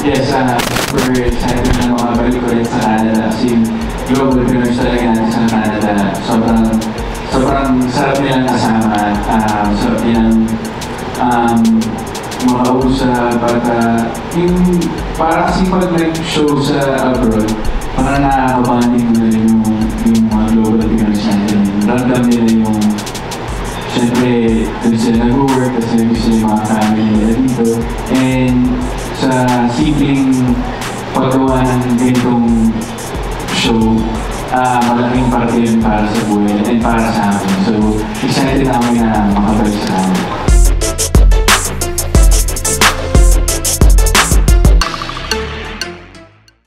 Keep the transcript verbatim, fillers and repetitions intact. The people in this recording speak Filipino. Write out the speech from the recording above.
Yes, uh, super excited na makabalik ko rin sa Canada kasi global Pinoy talaga natin sa Canada. Sobrang, sobrang sarap nilang kasama. Um, sarap nilang um, makausap at uh, yung para kasi pag nag-show sa abroad, parang nakakabanding nila yung, yung mga global Pinoy natin. Random nila yung siyempre, doon sila nag-work kasi gusto yung mga family nila dito. And sa simpleng paggawa ng ganitong show, uh, malaking parte yun para sa buhay and para sa amin. So, excited na kami na makabalik sa amin.